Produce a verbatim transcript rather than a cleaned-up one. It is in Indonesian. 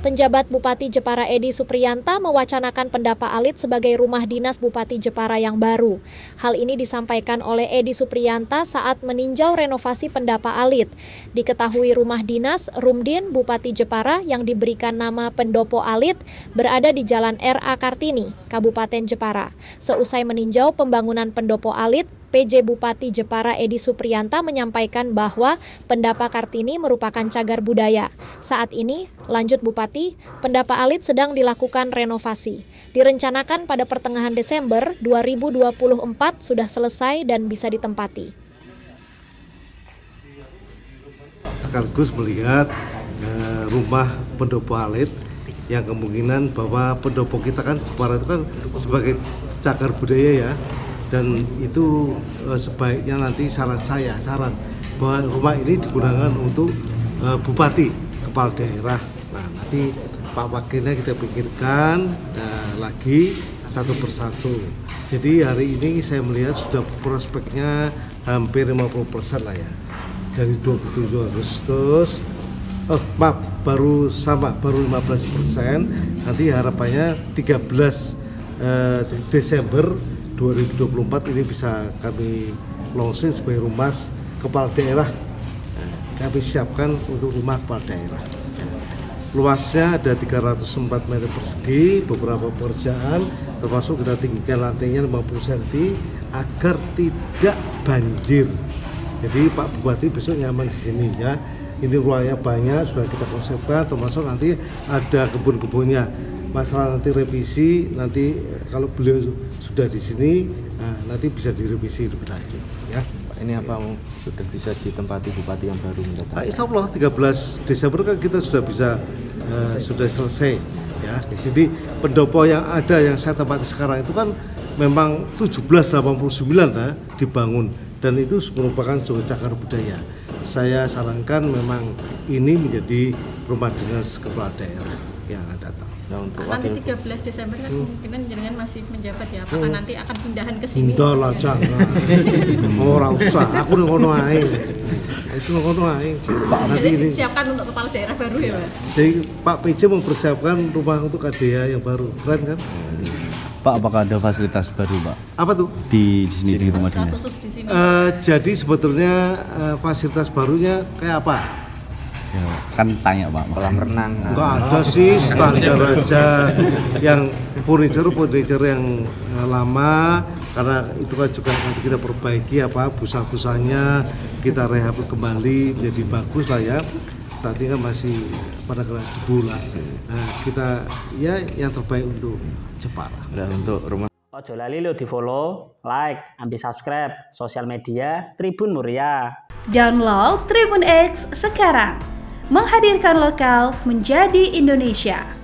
Penjabat Bupati Jepara Edi Supriyanta mewacanakan Pendapa Alit sebagai rumah dinas Bupati Jepara yang baru. Hal ini disampaikan oleh Edi Supriyanta saat meninjau renovasi Pendapa Alit. Diketahui rumah dinas Rumdin Bupati Jepara yang diberikan nama Pendopo Alit berada di Jalan R A Kartini, Kabupaten Jepara. Seusai meninjau pembangunan Pendopo Alit, P J Bupati Jepara Edi Supriyanta menyampaikan bahwa Pendapa Kartini merupakan cagar budaya. Saat ini, lanjut Bupati, Pendapa Alit sedang dilakukan renovasi. Direncanakan pada pertengahan Desember dua ribu dua puluh empat sudah selesai dan bisa ditempati. Sekaligus melihat eh, rumah Pendopo Alit yang kemungkinan bahwa pendopo kita kan Jepara itu kan sebagai cagar budaya ya. Dan itu eh, sebaiknya nanti saran saya, saran bahwa rumah ini digunakan untuk eh, bupati, kepala daerah. Nah nanti Pak Wakilnya kita pikirkan eh, lagi satu persatu. Jadi hari ini saya melihat sudah prospeknya hampir lima puluh persen lah ya. Dari dua puluh tujuh Agustus, oh maaf baru sama, baru lima belas persen. Nanti harapannya tiga belas eh, Desember dua ribu dua puluh empat ini bisa kami launching sebagai rumah kepala daerah. Kami siapkan untuk rumah kepala daerah. Luasnya ada tiga ratus empat meter persegi, beberapa pekerjaan termasuk kita tinggikan lantainya lima puluh sentimeter agar tidak banjir. Jadi Pak Bupati besok nyaman di sini ya. Ini ruangnya banyak, sudah kita konsepkan, termasuk nanti ada kebun-kebunnya. Masalah nanti revisi, nanti kalau beliau sudah di sini, nah, nanti bisa direvisi lebih lanjut. Ya. Pak, ini apa sudah bisa ditempati Bupati yang baru mendatang? Nah, insya Allah tiga belas Desember kan kita sudah bisa uh, sudah selesai. Ya. Jadi pendopo yang ada yang saya tempati sekarang itu kan memang tujuh belas delapan puluh sembilan ya, dibangun dan itu merupakan sebuah cagar budaya. Saya sarankan memang ini menjadi rumah dinas kepala daerah yang akan datang. Nah, untuk nanti tiga belas Desember kan hmm. kemungkinan jenengan masih menjabat ya, apakah hmm. nanti akan pindahan ke sini? Enggak lah, jangan. Ora usah, aku udah ngono ae. Wis ngono ae. Jadi disiapkan untuk kepala daerah baru ya, Pak? Jadi Pak P J mempersiapkan rumah untuk K D A yang baru, keren kan? Pak, apakah ada fasilitas baru, Pak? Apa tuh? Di, di sini di rumah dinas. Uh, jadi sebetulnya uh, fasilitas barunya kayak apa? Ya, kan tanya Pak, kolam renang. Enggak ada sih, standar aja. Yang furniture furniture yang uh, lama, karena itu kan juga nanti kita perbaiki apa busa-busanya, kita rehab kembali menjadi bagus lah ya. Saat ini kan masih pada kena debu lah. Nah, kita ya yang terbaik untuk Jepara. Dan untuk rumah. Ojo lali lo di follow, like, ambil subscribe sosial media Tribun Muria. Download Tribun X sekarang. Menghadirkan lokal menjadi Indonesia.